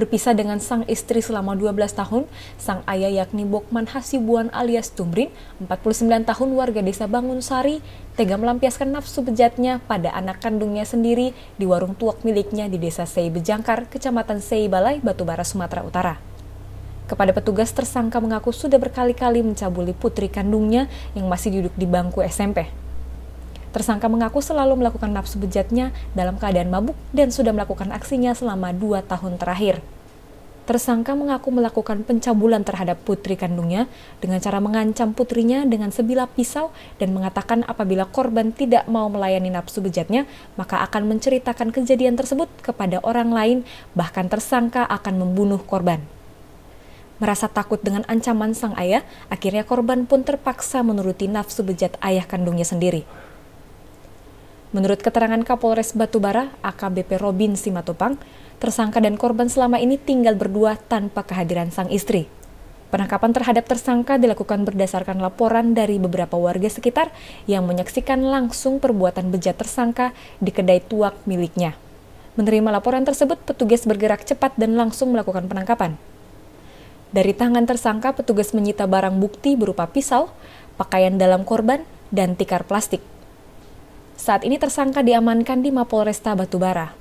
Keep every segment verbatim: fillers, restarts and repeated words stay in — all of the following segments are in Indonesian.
berpisah dengan sang istri selama dua belas tahun, sang ayah yakni Bokman Hasibuan alias Tumrin, empat puluh sembilan tahun warga desa Bangunsari, tega melampiaskan nafsu bejatnya pada anak kandungnya sendiri di warung tuak miliknya di desa Sei Bejangkar, Kecamatan Sei Balai, Batubara, Sumatera Utara. Kepada petugas, tersangka mengaku sudah berkali-kali mencabuli putri kandungnya yang masih duduk di bangku S M P. Tersangka mengaku selalu melakukan nafsu bejatnya dalam keadaan mabuk dan sudah melakukan aksinya selama dua tahun terakhir. Tersangka mengaku melakukan pencabulan terhadap putri kandungnya dengan cara mengancam putrinya dengan sebilah pisau dan mengatakan apabila korban tidak mau melayani nafsu bejatnya, maka akan menceritakan kejadian tersebut kepada orang lain, bahkan tersangka akan membunuh korban. Merasa takut dengan ancaman sang ayah, akhirnya korban pun terpaksa menuruti nafsu bejat ayah kandungnya sendiri. Menurut keterangan Kapolres Batubara, A K B P Robin Simatupang, tersangka dan korban selama ini tinggal berdua tanpa kehadiran sang istri. Penangkapan terhadap tersangka dilakukan berdasarkan laporan dari beberapa warga sekitar yang menyaksikan langsung perbuatan bejat tersangka di kedai tuak miliknya. Menerima laporan tersebut, petugas bergerak cepat dan langsung melakukan penangkapan. Dari tangan tersangka, petugas menyita barang bukti berupa pisau, pakaian dalam korban, dan tikar plastik. Saat ini tersangka diamankan di Mapolresta Batubara.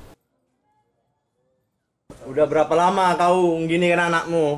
Udah berapa lama kau gini kan anakmu?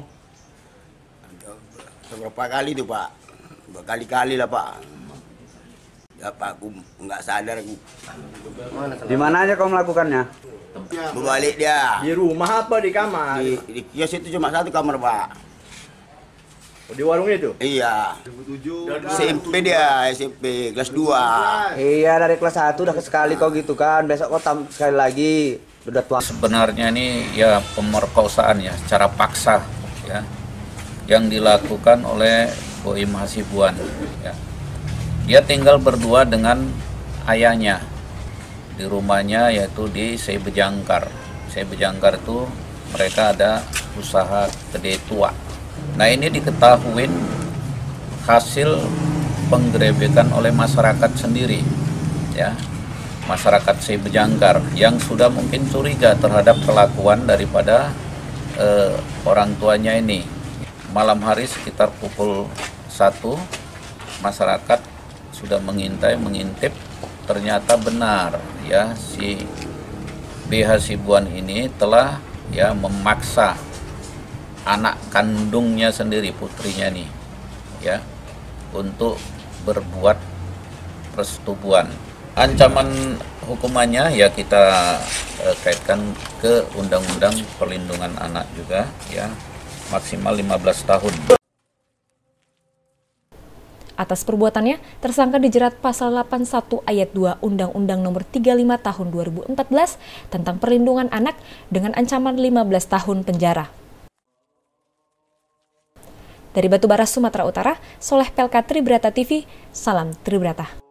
Berapa kali tuh Pak? Berkali-kali lah Pak. Ya Pak, aku nggak sadar aku. Di mana aja kau melakukannya? Berbalik dia. Di rumah apa di kamar? Di, di kios itu cuma satu kamar Pak. Di warung itu? Iya. S M P dia, S M P kelas dua. Iya, dari kelas satu udah sekali kau gitu kan. Besok kau tam sekali lagi. Udah tua. Sebenarnya ini ya pemerkosaan ya, secara paksa ya. Yang dilakukan oleh Boim Hasibuan ya. Dia tinggal berdua dengan ayahnya di rumahnya, yaitu di Sei Bejangkar. Sei Bejangkar itu mereka ada usaha kedai tua. Nah, ini diketahui hasil penggerebekan oleh masyarakat sendiri, ya, masyarakat Sei Bejangkar yang sudah mungkin curiga terhadap kelakuan daripada eh, orang tuanya ini. Malam hari sekitar pukul satu, masyarakat sudah mengintai, mengintip, ternyata benar, ya, si B Hasibuan ini telah ya memaksa anak kandungnya sendiri, putrinya nih, ya, untuk berbuat persetubuhan. Ancaman hukumannya ya kita eh, kaitkan ke Undang-Undang Perlindungan Anak juga, ya, maksimal lima belas tahun. Atas perbuatannya, tersangka dijerat pasal delapan puluh satu ayat dua Undang-Undang Nomor tiga puluh lima Tahun dua ribu empat belas tentang perlindungan anak dengan ancaman lima belas tahun penjara. Dari Batubara, Sumatera Utara, Soleh Pelka, Tribrata T V, salam Tribrata.